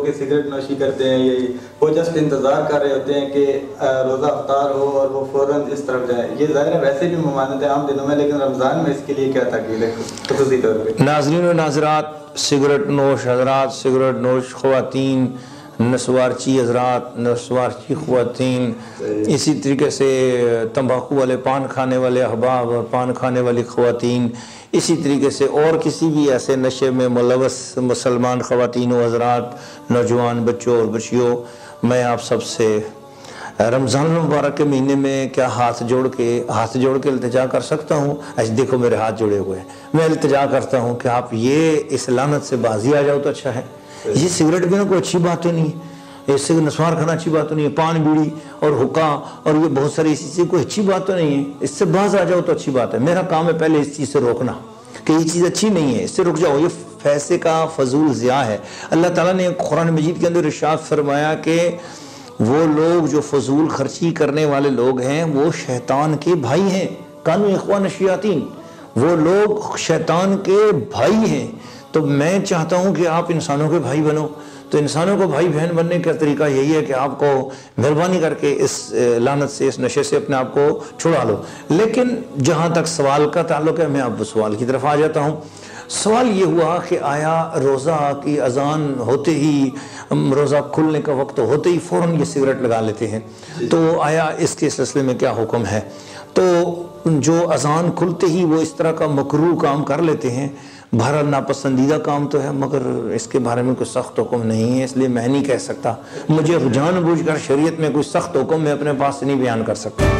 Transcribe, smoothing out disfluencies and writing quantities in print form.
कि सिगरेट नोशी करते हैं, ये वो जस्ट इंतज़ार कर रहे होते हैं कि रोज़ा अफ्तार हो और वो फ़ौरन इस तरफ जाए। ये ज़ाहिर है वैसे भी ममानत है आम दिनों में, लेकिन रमज़ान में इसके लिए क्या ताकीद है ख़ुसूसी तौर पर? नाज़रीन व नाज़रात, सिगरेट नोश हज़रात, सिगरेट नोश ख़वातीन, नस्वारची हज़रात, नस्वारची ख़वातीन, इसी तरीके से तंबाकू वाले, पान खाने वाले अहबाब और पान खाने वाली ख़वातीन, इसी तरीके से और किसी भी ऐसे नशे में मुलव्वस मुसलमान ख़वातीन व हज़रात, नौजवान बच्चों और बच्चियों, मैं आप सबसे रमज़ान मुबारक के महीने में क्या हाथ जोड़ के इल्तिजा कर सकता हूँ। ऐसे देखो मेरे हाथ जुड़े हुए हैं, मैं इल्तिजा करता हूँ कि आप ये इस लानत से बाजी आ जाओ तो अच्छा है। ये सिगरेट पीना कोई अच्छी बात तो नहीं है, इससे नस्वार खाना अच्छी बात तो नहीं है, पान बीड़ी और हुक्का और ये बहुत सारी इसी चीज़ कोई अच्छी बात तो नहीं है, इससे बाज आ जाओ तो अच्छी बात है। मेरा काम है पहले इस चीज़ से रोकना कि ये चीज़ अच्छी नहीं है, इससे रुक जाओ, ये पैसे का फजूल ज़िया है। अल्लाह ताला ने कुरान मजीद के अंदर इरशाद फरमाया कि वो लोग जो फजूल खर्ची करने वाले लोग हैं वो शैतान के भाई हैं, कानू इख्वान शयातीन, वो लोग शैतान के भाई हैं। तो मैं चाहता हूँ कि आप इंसानों के भाई बनो। तो इंसानों को भाई बहन बनने का तरीका यही है कि आपको मेहरबानी करके इस लानत से, इस नशे से अपने आप को छुड़ा लो। लेकिन जहाँ तक सवाल का ताल्लुक है, मैं अब सवाल की तरफ आ जाता हूँ। सवाल ये हुआ कि आया रोज़ा की अजान होते ही, रोज़ा खुलने का वक्त होते ही फ़ौरन ये सिगरेट लगा लेते हैं, तो आया इसके सिलसिले में क्या हुक्म है? तो जो अजान खुलते ही वो इस तरह का मकरूह काम कर लेते हैं, बहरहाल नापसंदीदा काम तो है, मगर इसके बारे में कोई सख्त हुक्म नहीं है, इसलिए मैं नहीं कह सकता। मुझे जानबूझकर शरीयत में कोई सख्त हुक्म मैं अपने पास से नहीं बयान कर सकता।